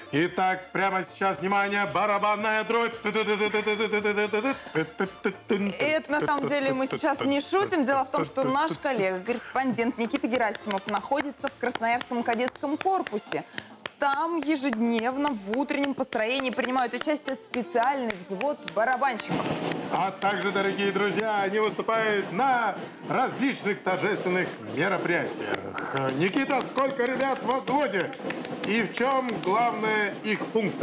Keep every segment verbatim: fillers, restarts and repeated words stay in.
Итак, прямо сейчас, внимание, барабанная дробь. И это на самом деле мы сейчас не шутим. Дело в том, что наш коллега-корреспондент Никита Герасимов находится в Красноярском кадетском корпусе. Там ежедневно в утреннем построении принимают участие специальный взвод барабанщиков. А также, дорогие друзья, они выступают на различных торжественных мероприятиях. Никита, сколько ребят в взводе? И в чем главная их функция?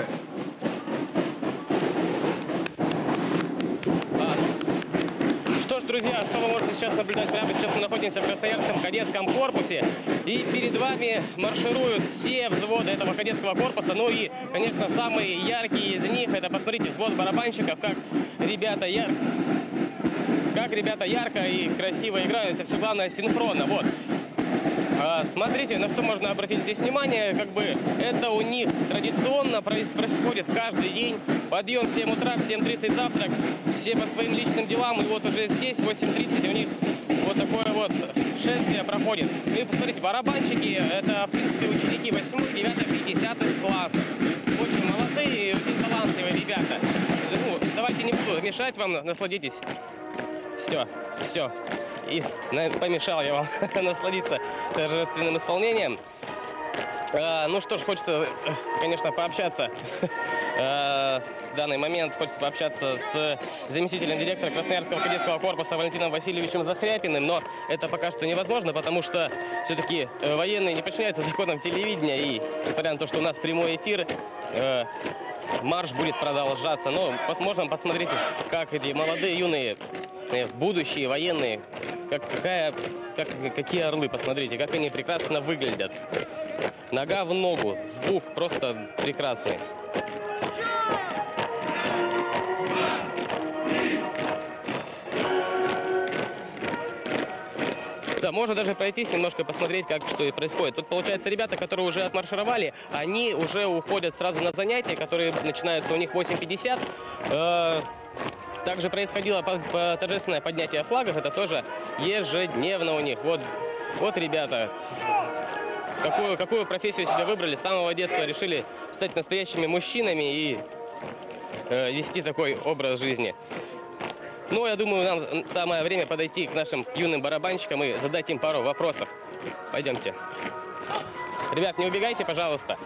Что ж, друзья, что вы можете сейчас наблюдать? Прямо сейчас мы находимся в Красноярском кадетском корпусе. И перед вами маршируют все взводы этого кадетского корпуса. Ну и, конечно, самые яркие из них, это, посмотрите, взвод барабанщиков, как ребята ярко, как ребята ярко и красиво играют. Это все главное синхронно. Вот. А, смотрите, на что можно обратить здесь внимание. Как бы это у них традиционно происходит каждый день. Подъем в семь утра, в семь тридцать завтрак. Все по своим личным делам. И вот уже здесь в восемь тридцать у них вот такое вот шествие проходит. И посмотрите, барабанщики, это, в принципе, ученики восьмого, девятого и десятых классов. Очень молодые, очень талантливые ребята. Ну, давайте не буду мешать вам, насладитесь. Все, все. И помешал я вам насладиться торжественным исполнением. А, ну что ж, хочется, конечно, пообщаться. А, в данный момент хочется пообщаться с заместителем директора Красноярского кадетского корпуса Валентином Васильевичем Захряпиным, но это пока что невозможно, потому что все-таки военные не подчиняются законам телевидения, и несмотря на то, что у нас прямой эфир, э, марш будет продолжаться. Но можем посмотреть, как эти молодые, юные, будущие военные, как, какая, как, какие орлы, посмотрите, как они прекрасно выглядят. Нога в ногу, звук просто прекрасный. Да, можно даже пройтись немножко, посмотреть, как что и происходит. Тут, получается, ребята, которые уже отмаршировали, они уже уходят сразу на занятия, которые начинаются у них в восемь пятьдесят. Также происходило торжественное поднятие флагов, это тоже ежедневно у них. Вот, вот ребята, какую, какую профессию себе выбрали, с самого детства решили стать настоящими мужчинами и э, вести такой образ жизни. Ну, я думаю, нам самое время подойти к нашим юным барабанщикам и задать им пару вопросов. Пойдемте. Ребят, не убегайте, пожалуйста.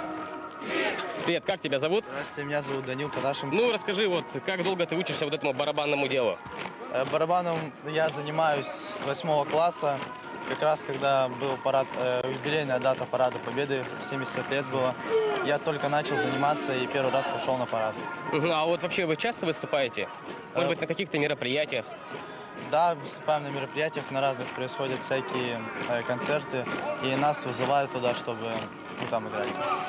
Привет, как тебя зовут? Здравствуйте, меня зовут Данил Кадашин. Ну, расскажи, вот, как долго ты учишься вот этому барабанному делу? Барабаном я занимаюсь с восьмого класса. Как раз, когда был парад, э, юбилейная дата парада Победы, семьдесят лет было, я только начал заниматься и первый раз пошел на парад. А вот вообще вы часто выступаете? Может быть, на каких-то мероприятиях? Да, выступаем на мероприятиях, на разных происходят всякие э, концерты, и нас вызывают туда, чтобы ну, там играть.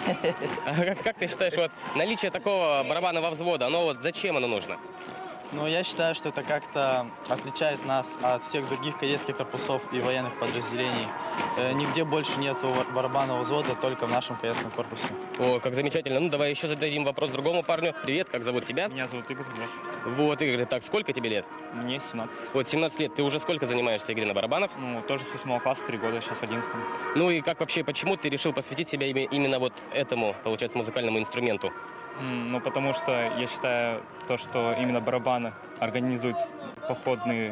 А как, как ты считаешь, вот наличие такого барабанного взвода, оно вот зачем оно нужно? Ну, я считаю, что это как-то отличает нас от всех других кадетских корпусов и военных подразделений. Э, нигде больше нету барабанного взвода, только в нашем кадетском корпусе. О, как замечательно. Ну, давай еще зададим вопрос другому парню. Привет, как зовут тебя? Меня зовут Игорь. Вот, Игорь, так, сколько тебе лет? Мне семнадцать. Вот, семнадцать лет. Ты уже сколько занимаешься игрой на барабанах? Ну, тоже с восьмого класса, три года, сейчас в одиннадцатом. Ну и как вообще, почему ты решил посвятить себя именно вот этому, получается, музыкальному инструменту? Ну, потому что я считаю то, что именно барабаны организуют походный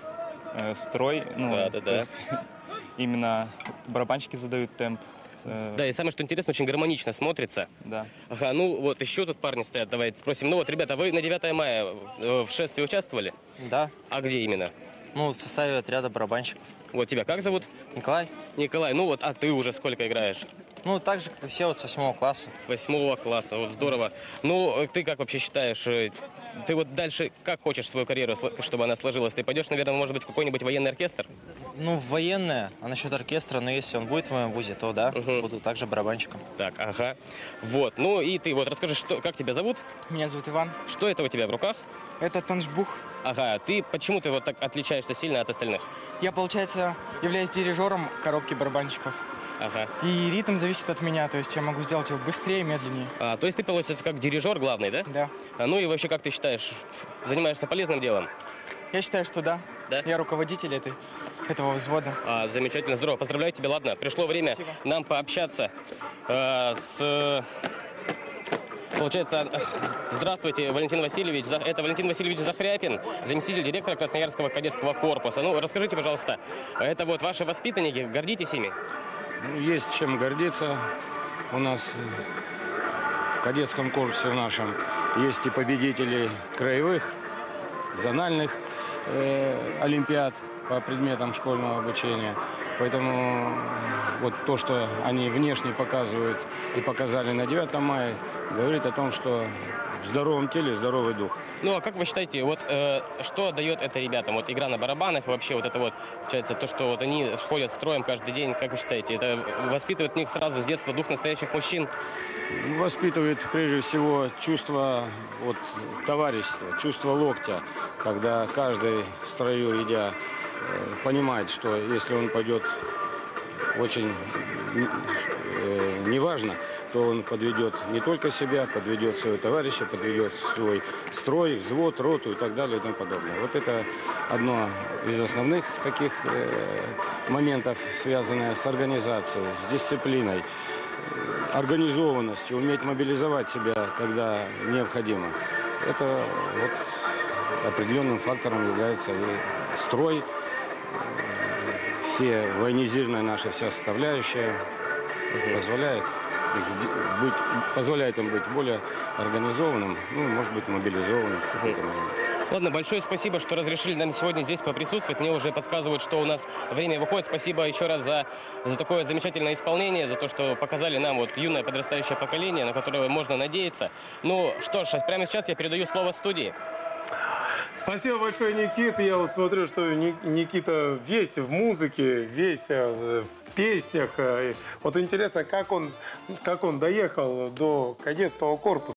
э, строй. Ну, да, да, да. Именно барабанщики задают темп. Э... Да, и самое, что интересно, очень гармонично смотрится. Да. Ага, ну вот еще тут парни стоят, давайте спросим. Ну вот, ребята, вы на девятое мая в шествии участвовали? Да. А где именно? Ну, в составе отряда барабанщиков. Вот тебя как зовут? Николай. Николай, ну вот, а ты уже сколько играешь? Ну, так же, как и все, вот с восьмого класса. С восьмого класса, вот здорово. Ну, ты как вообще считаешь, ты вот дальше как хочешь свою карьеру, чтобы она сложилась? Ты пойдешь, наверное, может быть, в какой-нибудь военный оркестр? Ну, в военное, а насчет оркестра, но если он будет в моем вузе, то да, угу. буду также барабанщиком. Так, ага. Вот, ну и ты вот расскажи, что, как тебя зовут? Меня зовут Иван. Что это у тебя в руках? Это танцбух. Ага, ты почему ты вот так отличаешься сильно от остальных? Я, получается, являюсь дирижером коробки барабанщиков. Ага. И ритм зависит от меня, то есть я могу сделать его быстрее, медленнее. А, то есть ты, получается, как дирижер главный, да? Да. А, ну и вообще, как ты считаешь, занимаешься полезным делом? Я считаю, что да. Да? Я руководитель этой, этого взвода. А, замечательно, здорово. Поздравляю тебя, ладно. Пришло время Спасибо. нам пообщаться э, с Получается, здравствуйте, Валентин Васильевич. За- Это Валентин Васильевич Захряпин, заместитель директора Красноярского кадетского корпуса. Ну, расскажите, пожалуйста, это вот ваши воспитанники, гордитесь ими? Ну, есть чем гордиться. У нас в кадетском корпусе в нашем есть и победители краевых, зональных э, олимпиад по предметам школьного обучения. Поэтому вот то, что они внешне показывают и показали на девятом мая, говорит о том, что в здоровом теле здоровый дух. Ну, а как вы считаете, вот э, что дает это ребятам? Вот игра на барабанах и вообще вот это вот, получается, то, что вот они ходят строем каждый день, как вы считаете, это воспитывает в них сразу с детства дух настоящих мужчин? Воспитывает прежде всего чувство вот, товарищества, чувство локтя, когда каждый в строю идя э, понимает, что если он пойдет очень э, неважно, то он подведет не только себя, подведет своего товарища, подведет свой строй, взвод, роту и так далее и тому подобное. Вот это одно из основных таких э, моментов, связанное с организацией, с дисциплиной, организованностью, уметь мобилизовать себя, когда необходимо. Это вот определенным фактором является и строй, все военизированная наша вся составляющая позволяет их быть, позволяет им быть более организованным, ну, может быть, мобилизованным в какой-то момент. Ладно, большое спасибо, что разрешили нам сегодня здесь поприсутствовать. Мне уже подсказывают, что у нас время выходит. Спасибо еще раз за, за такое замечательное исполнение, за то, что показали нам вот юное подрастающее поколение, на которое можно надеяться. Ну что ж, прямо сейчас я передаю слово студии. Спасибо большое, Никита. Я вот смотрю, что Ни- Никита весь в музыке, весь э, в песнях. Э, Вот интересно, как он, как он доехал до кадетского корпуса.